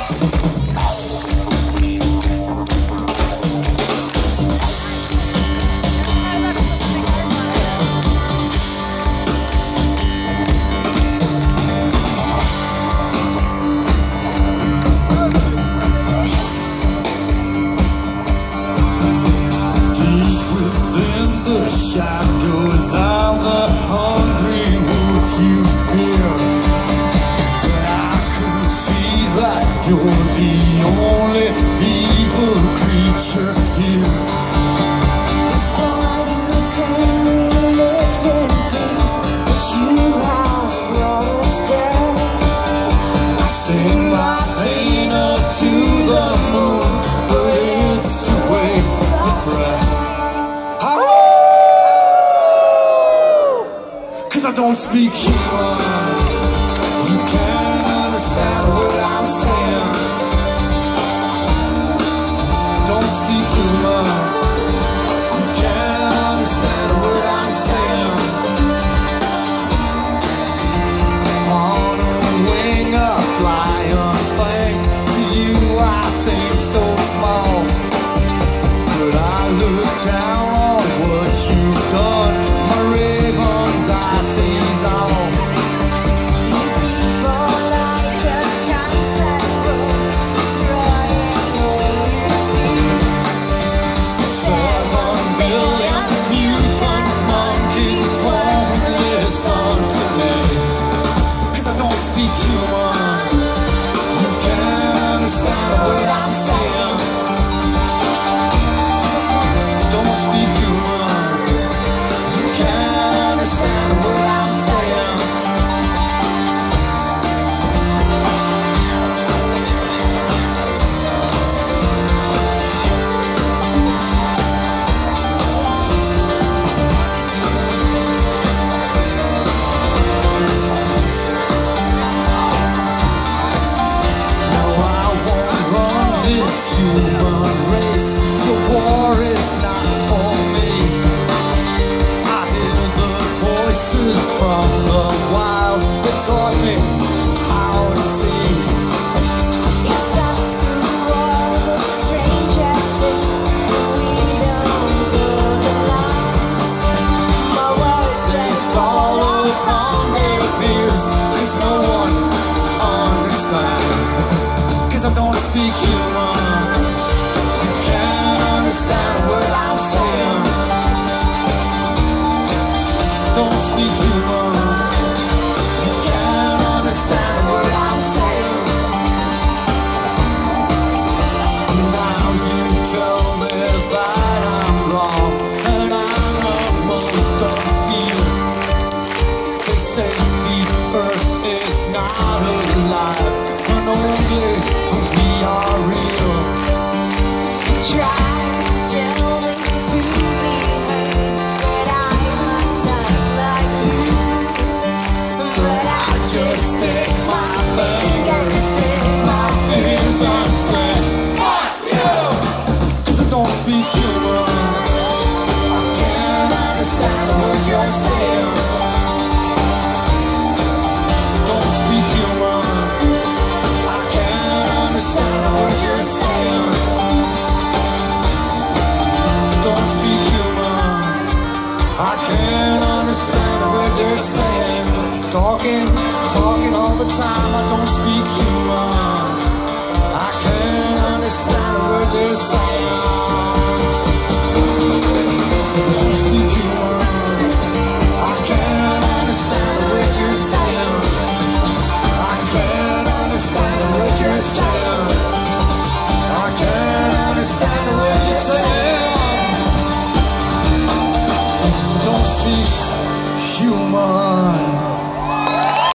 Shadows of the hungry wolf you fear, but I can see that you're the only evil creature here. Before you can be lifted things, but you have brought us down. I sing my pain up to the moon, but it's a waste of breath. Cause I don't speak human. You can't understand what I'm saying. Don't speak human. You can't understand what I'm saying. On a wing, a flying thing. To you I seem so small, but I look down on what you've done. My raven's eye sees all. You people like a cancer road, destroying all you see. 7 million mutant monkeys won't listen to me. Cause I don't speak human. You can't understand what I'm saying. Don't speak human. You can't understand what I'm saying. No, I won't run this human race. The war is not for me. I hear the voices from the wild that taught me how to see. It's us who are the strangers, we don't underline. My words They fall upon their fears, cause no one understands. Cause I don't speak human. You can't understand what I'm saying. Don't speak human. You can't understand what I'm saying. Now you tell me that I'm wrong, and I'm the most unfeeling. They say the earth is not alive, and only we are real. try to tell me to behave, that I must not like you. But I Just stick my fingers in my ears and say, fuck you! Cause I don't speak human. I can't understand what you're saying. Don't speak human. I can't understand what you're saying. Don't speak human. I can't understand what they're saying. Talking all the time. I don't speak human.